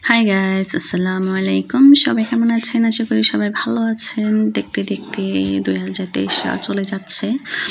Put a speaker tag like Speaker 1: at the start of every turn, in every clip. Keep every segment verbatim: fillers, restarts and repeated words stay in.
Speaker 1: Hi guys, আসসালামু আলাইকুম। সবাই কেমন আছেন? আশা করি সবাই ভালো আছেন। দেখতে দেখতে দুই হাজার তেইশ সাল চলে যাচ্ছে,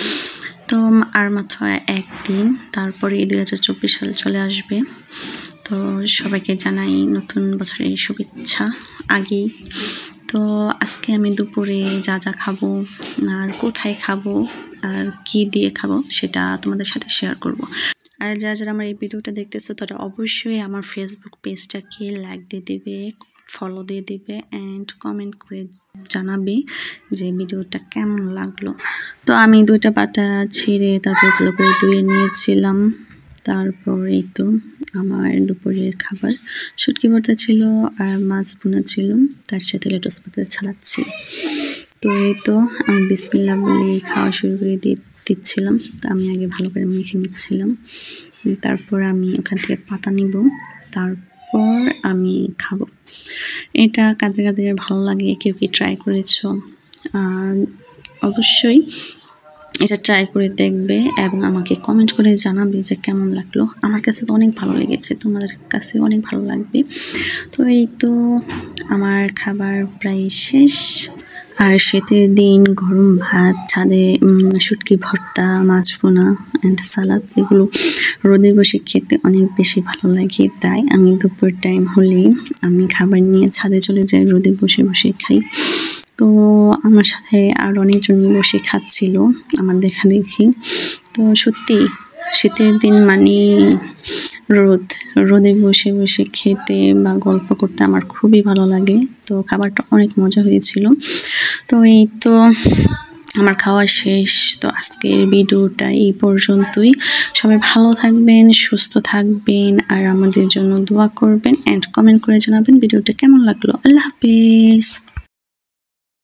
Speaker 1: তো আর মাত্র একদিন, তারপরে দুই হাজার চব্বিশ সাল চলে আসবে। তো সবাইকে জানাই নতুন বছরের শুভেচ্ছা আগেই। তো আজকে আমি দুপুরে যা যা খাবো আর কোথায় খাবো আর কি দিয়ে খাবো সেটা তোমাদের সাথে শেয়ার করব। আর যারা যারা আমার এই ভিডিওটা দেখতেছো তারা অবশ্যই আমার ফেসবুক পেজটাকে লাইক দিয়ে দিবে, ফলো দিয়ে দিবে অ্যান্ড কমেন্ট করে জানাবে যে ভিডিওটা কেমন লাগলো। তো আমি দুইটা পাতা ছিঁড়ে তারপর ভালো করে ধুয়ে নিয়েছিলাম। তারপর এই তো আমার দুপুরের খাবার শুটকি ভর্তা ছিল আর মাছ বোনা ছিল, তার সাথে লেটুস পাতা ছাড়াচ্ছি। তো এই তো আমি বিসমিল্লাহ বলে খাওয়া শুরু করে দিয়ে দিচ্ছিলাম। তো আমি আগে ভালো করে মেখে নিচ্ছিলাম, তারপর আমি ওখান থেকে পাতা নিব, তারপর আমি খাবো। এটা কাদের কাদের ভালো লাগে, কেউ কি ট্রাই করেছো? আর অবশ্যই এটা ট্রাই করে দেখবে এবং আমাকে কমেন্ট করে জানাবে যে কেমন লাগলো। আমার কাছে তো অনেক ভালো লেগেছে, তোমাদের কাছে অনেক ভালো লাগবে। তো এই তো আমার খাবার প্রায় শেষ। আর শীতের দিন গরম ভাত, ছাদে শুটকি ভর্তা, মাছ বোনা অ্যান্ড সালাদ, এগুলো রোদে বসে খেতে অনেক বেশি ভালো লাগে। তাই আমি দুপুর টাইম হলেই আমি খাবার নিয়ে ছাদে চলে যাই, রোদে বসে বসে খাই। তো আমার সাথে আর অনেকজন বসে খাচ্ছিল আমার দেখা দেখি। তো সত্যি শীতের দিন মানে রোদ, রোদে বসে বসে খেতে বা গল্প করতে আমার খুবই ভালো লাগে। তো খাবারটা অনেক মজা হয়েছিল। তো এই তো আমার খাওয়া শেষ। তো আজকের ভিডিওটা এই পর্যন্তই। সবাই ভালো থাকবেন, সুস্থ থাকবেন আর আমাদের জন্য দোয়া করবেন অ্যান্ড কমেন্ট করে জানাবেন ভিডিওটা কেমন লাগলো। আল্লাহ হাফেজ।